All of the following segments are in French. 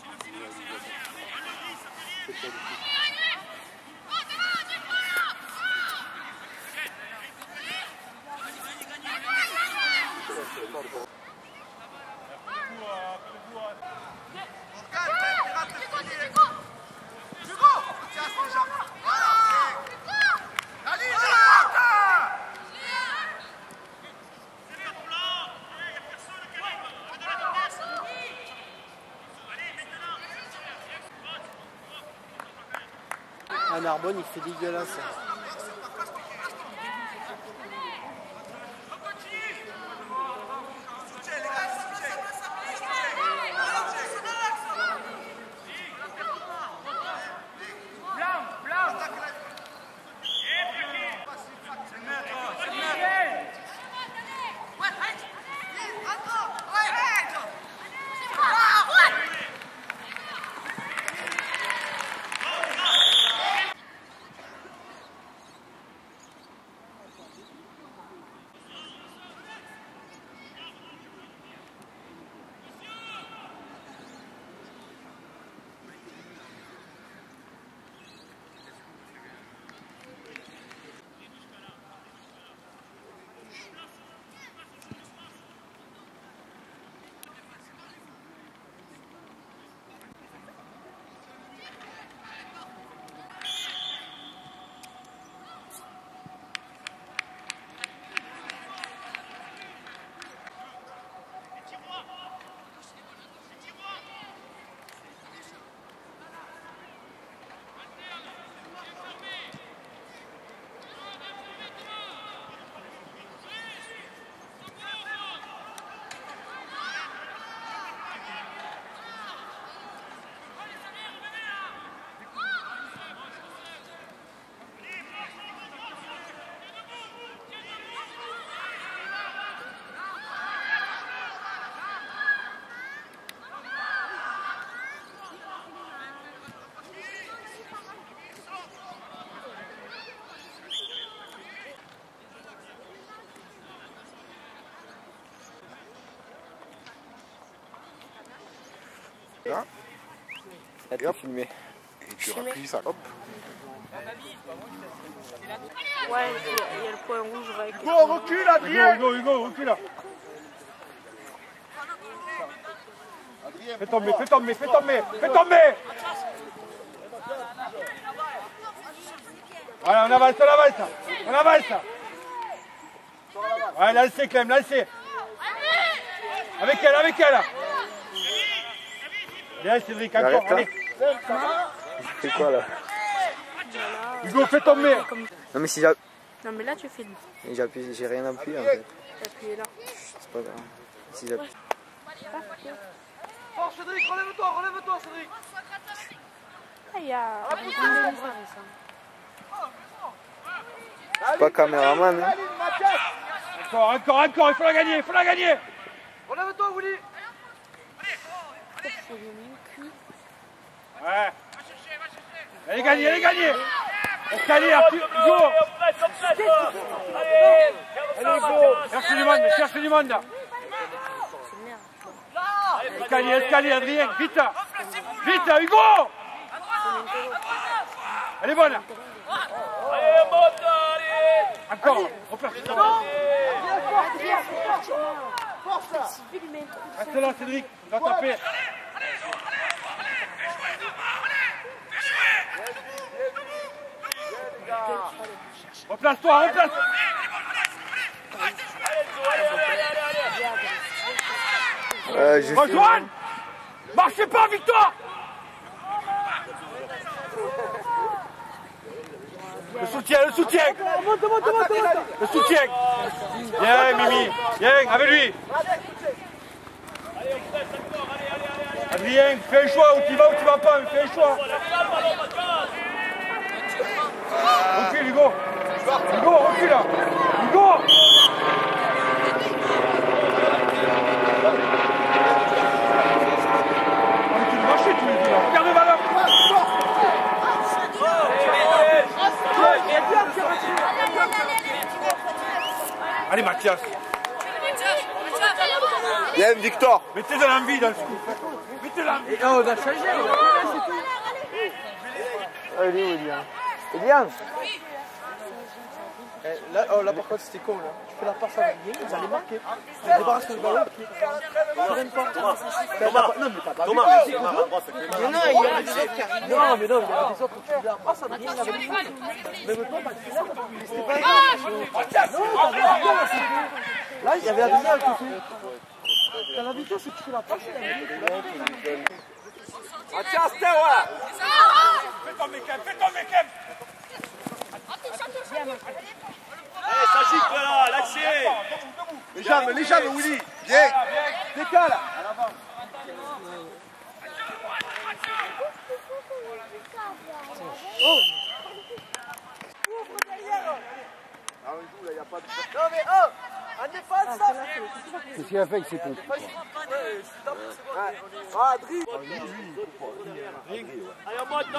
À Narbonne, il fait dégueulasse. Là, et hop, filmé. Et tu rappuies ça, hop. Ouais, il y a le point rouge avec. Hugo, recule, Adrien. Hugo, recule là. Fais tomber. Voilà, on avance. Ouais, lancez Clem, lancez. Avec elle. Bien Cédric, encore, allez. C'est quoi là? Hugo, fais tomber. Non mais si j'appuie. Non mais là tu filmes. J'ai rien appuyé en fait. Appuyez là. C'est pas grave. Si j'appuie. Force Cédric, relève-toi Cédric. Ah, il y a. Je suis pas caméraman. Hein. Encore, il faut la gagner. Relève-toi Willy. Ouais. Elle est gagnée. Escalier, Hugo. Allez Hugo. Cherche du monde là. Escalier, Adrien, vite, Hugo. Elle est bonne. Encore, replace. Reste là, Cédric, il va taper. Replace-toi. Rejoigne. Marchez pas, Victoire. Le soutien. Monte. Le soutien. Bien, Mimi. Bien, avec lui. Adrien, fais un choix. Où tu vas pas. Fais un choix. Recule, Hugo. Recule là. Hugo. Regarde le ballon. Allez Mathias. Viens, Victor. Mettez de l'envie dans le scoop. Mettez l'envie. Et on va changer. Allez, William. William. Là, oh, là par contre c'était con là. Tu fais la passe à William, vous allez marquer. Tu débarrasses le ballon. Non mais t'as pas vu. Mais non, il y a des autres qui arrivent. Non mais non, il y a des autres qui font la passe à William avec lui. Mais toi, c'était pas grave. Non, là, il y avait la deuxième qui fait. T'as la vitesse et tu fais la passe. Ah tiens, c'était ouais. Fais ton make-up, fais ton make-up. Allez, ça gicle là, lâchez. Les jambes, Willy. Viens. Décale. Non mais oh, on n'est pas ça. Qu'est-ce qu'il a fait avec ses pompes? Ah, Adri. Allez, en mode,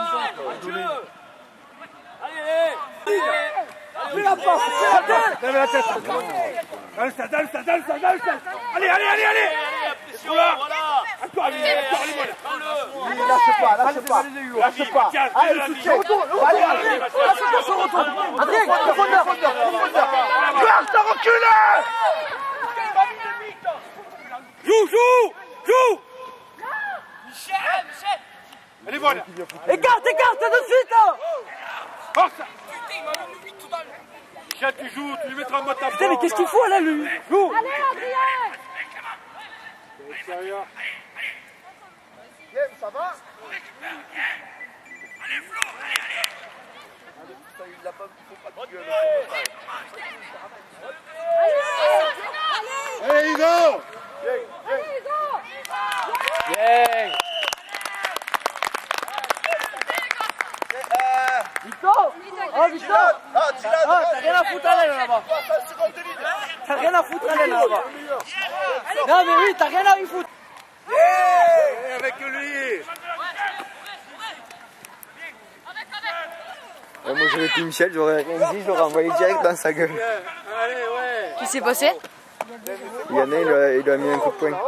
allez. Fais la passe, fais la tête. Lève la tête. Dans le stade. Allez. Voilà. Encore, allez, Lâche pas. Allez, le soutien. Allez, lâche son retour. Adrien, profondeur. Garde, t'as reculé. Joue. Michel. Allez, voilà. Écarte tout de suite. Force. Michel, tu joues, tu lui mettras en mode tapant. Putain, mais qu'est-ce qu'il faut là, lui? Joue. Allez, Adrien. Ça va? Allez, Hugo! Victor! Oh, Victor! Ah, T'as rien à foutre à l'aile là-bas! T'as rien à foutre à l'aile là-bas! Non, mais oui, t'as rien à y foutre! avec lui! Moi j'aurais été Michel, j'aurais rien dit, j'aurais envoyé direct dans sa gueule. Qu'est-ce qui s'est passé? Yanné, il lui a mis un coup de poing.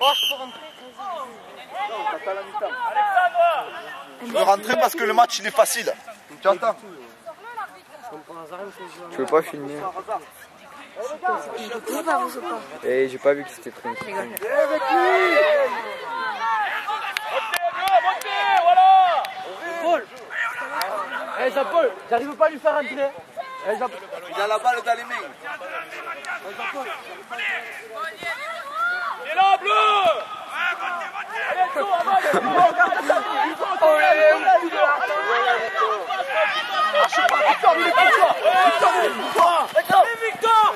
Je veux rentrer parce que le match il est facile. Tu entends? Tu veux pas filmer? Et j'ai pas vu que c'était très Montez, voilà. Paul! Eh Jean-Paul, j'arrive pas à lui faire entrer. Il a la balle dans les mains. Il est là, bleu. Victor.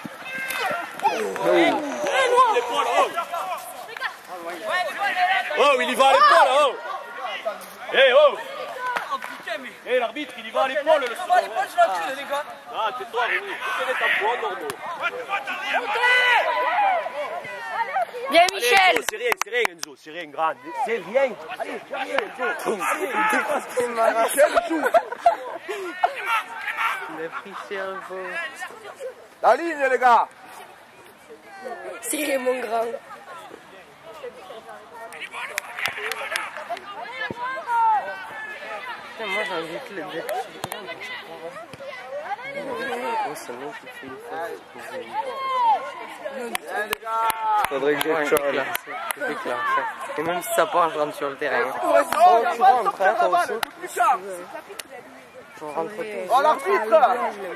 Oh, il y va à l'épaule, oh. Eh, oh. Eh, l'arbitre, il y va à l'épaule, le soir. Ah, tais-toi, Rémi. C'est des tampons normaux. Bien, Michel. C'est rien, Enzo. C'est rien, grand. C'est rien. Allez, Enzo. Il a pris cerveau. La ligne, les gars. C'est mon grand. Moi j'invite le jet. C'est moi qui fais une faute. Faudrait que je là. Et même si ça part, je rentre sur le terrain. Oh, tu rentres, hein, toi aussi. Tu rentres tous. Oh, l'arbitre!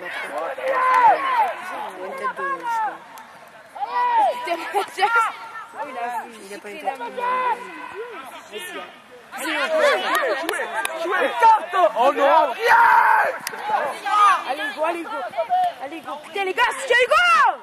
Il a pas été. Oh non! Allez, go. Putain, les gars, c'est Hugo!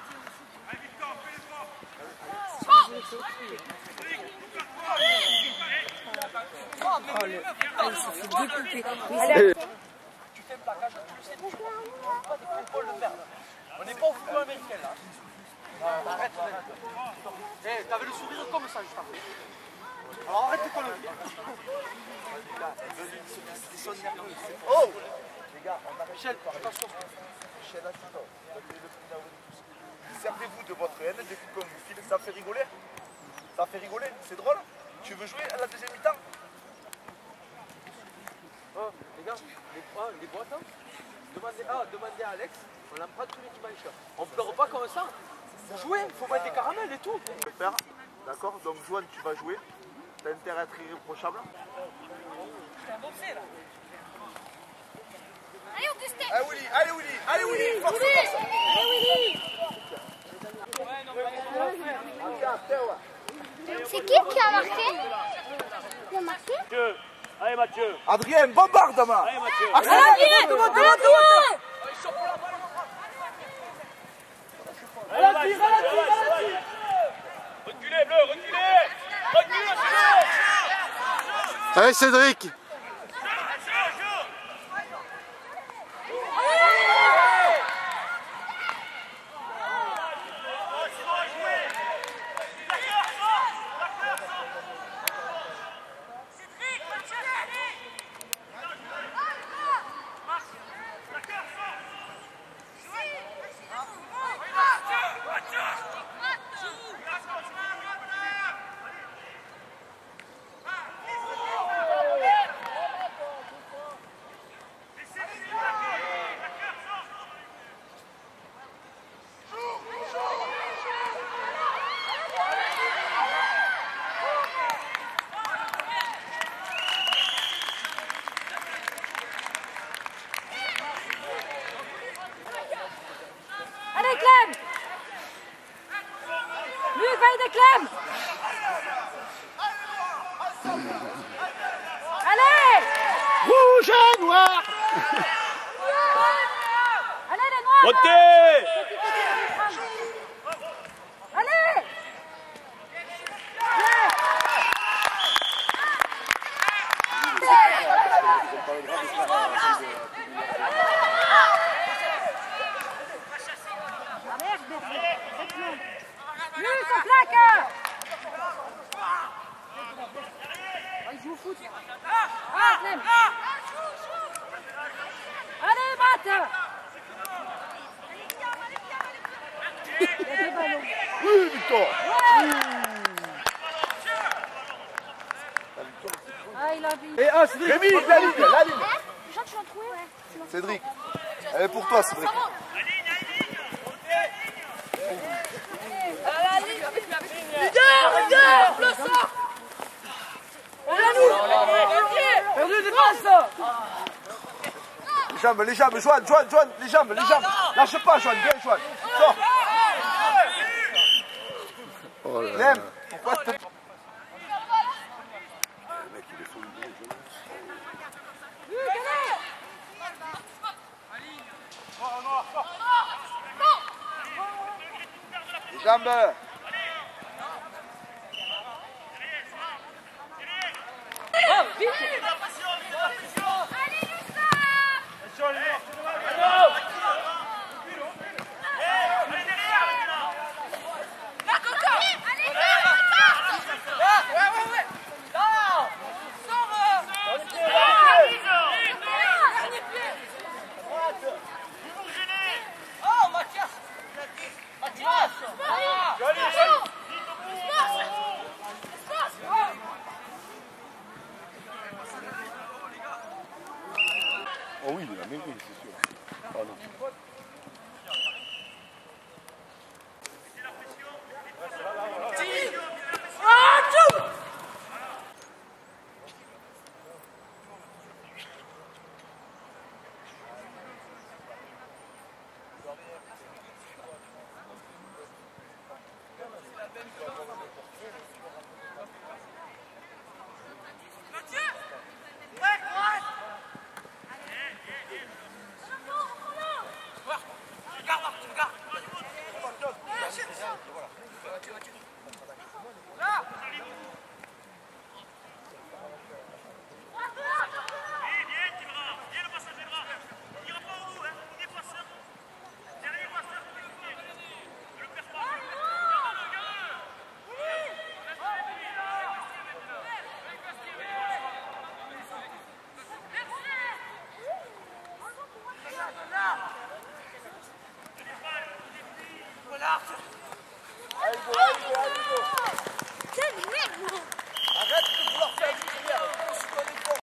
Il s'est fait découper. Tu fais un plaquage, pas des contrôles de merde. On n'est pas au football américain là. Arrête, mec. T'avais le sourire comme ça juste après. Alors arrête de conneries. Oh! Les gars, Michel, attention. Michel, attends. Servez-vous de votre haine depuis qu'on vous file Ça fait rigoler. Ça fait rigoler, c'est drôle. Tu veux jouer à la deuxième mi-temps? Oh, les gars, les boîtes, hein. Demandez à Alex, on en prend tous les dimanches. On pleure pas comme ça. Faut jouer, faut mettre des caramels et tout. Je vais faire, d'accord? Donc Joanne, tu vas jouer. T'as intérêt à être irréprochable. Allez, Augustin. Allez Willy, allez Willy, allez Willy, force, force. C'est qui a marqué? Il a marqué? Mathieu. Allez Mathieu. Adrien, bombarde demain. Allez Mathieu. Relative. Reculez, bleu, reculez. Reculez, Allez Cédric. Allez, Clem. Luc, va aider Clem. Allez. Rouge et noir. Allez, les noirs. Montez. Allez. Luc, on plaque. Il joue au foot. Ah, Clem. Allez, Matt. Il y a des ballons. Oui, Victor. Ah, il a vu. Et un, Cédric. Rémi, la ligne, la ligne. Jean, tu l'as trouvé? Ouais. Cédric, elle est pour toi, Cédric. Leader, le sort. Perdu des passes. Les jambes, Joanne, les jambes. Lâche pas, Joanne, bien, Joanne. Sors. Oh là là. Lem, pourquoi t'es... Les jambes. Oh oui, il a mérité, c'est sûr. Pardon.